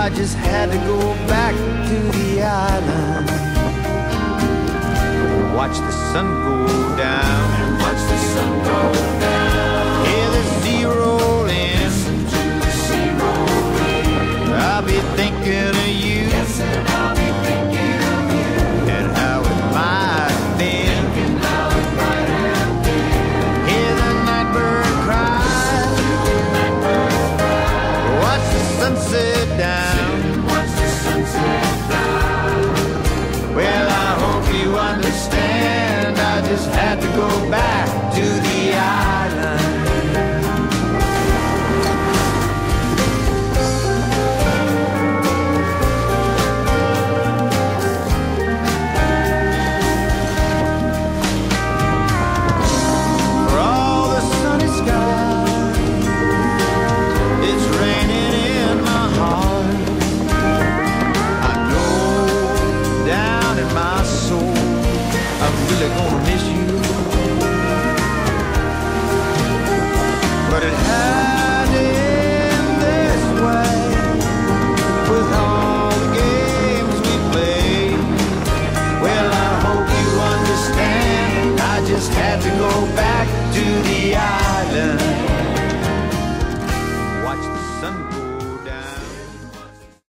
I just had to go back to the island. Watch the sun go down. And watch the sun go down. Hear the sea roll in. Listen to the sea roll in. I'll be thinking of you. Yes, and I'll be thinking of you. And how it might have been. Thinking how it might have been. Hear the night bird cry. Listen to the night bird cry. Watch the sunset down. Sit and watch the sunset down. Well, I hope you understand. I just had to go back to the island. For all the sunny skies, it's raining in my heart. I know down in my soul I'm really gonna miss you. But it had to end this way, with all the games we played. Well, I hope you understand. I just had to go back to the island. Watch the sun go